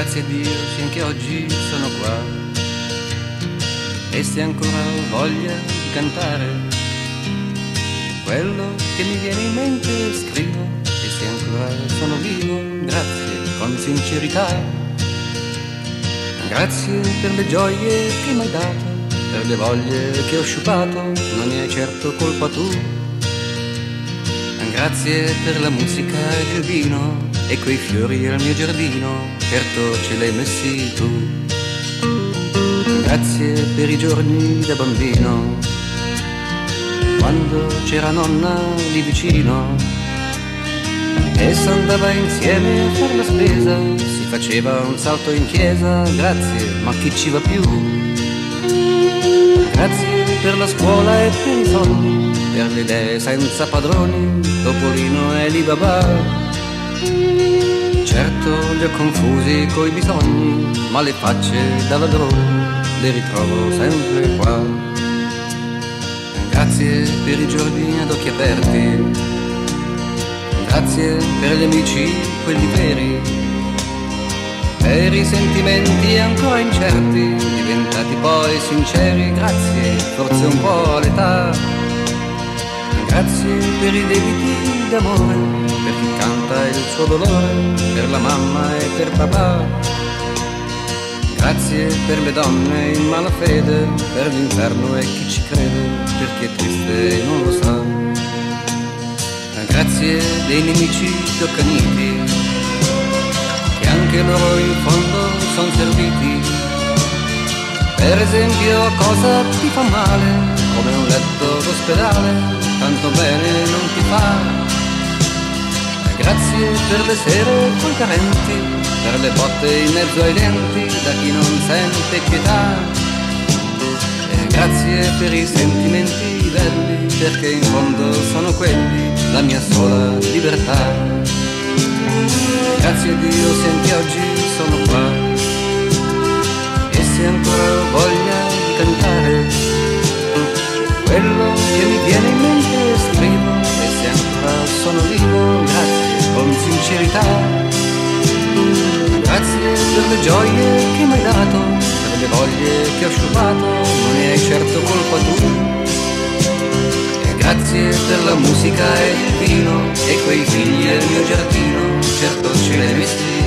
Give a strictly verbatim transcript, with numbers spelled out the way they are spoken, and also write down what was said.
Grazie a Dio finché oggi sono qua e se ancora ho voglia di cantare quello che mi viene in mente scrivo, e se ancora sono vivo grazie con sincerità. Grazie per le gioie che mi hai dato, per le voglie che ho sciupato, non ne hai certo colpa tu. Grazie per la musica e il vino e quei fiori al mio giardino, certo ce l'hai messi tu. Grazie per i giorni da bambino, quando c'era nonna lì vicino e s'andava insieme a far la spesa, si faceva un salto in chiesa, grazie, ma chi ci va più? Grazie per la scuola e per i soldi, per le idee senza padroni, Topolino e Alibaba. Certo li ho confusi coi bisogni, ma le facce da ladrone le ritrovo sempre qua. Grazie per i giorni ad occhi aperti, grazie per gli amici, quelli veri, per i sentimenti ancora incerti, diventati poi sinceri, grazie, forse un po' all'età. Grazie per i debiti d'amore, per chi canta il suo dolore, per la mamma e per papà. Grazie per le donne in malafede, per l'inferno e chi ci crede, per chi è triste e non lo sa. Grazie dei nemici doccaniti, che anche loro in fondo son serviti. Per esempio cosa ti fa male, come un letto d'ospedale, tanto bene non ti fa. Grazie per le sere coi carenti, per le botte in mezzo ai denti, da chi non sente pietà. E grazie per i sentimenti belli, perché in fondo sono quelli la mia sola libertà. E grazie a Dio senti oggi sono qua, e se ancora ho voglia di cantare quello che mi viene in mente scrivo, e se ancora sono vivo grazie con sincerità. Grazie per le gioie che mi hai dato, per le voglie che ho sciupato, non ne hai certo colpa tu. E grazie per la musica e il vino e quei figli al mio giardino, certo ce l'hai messi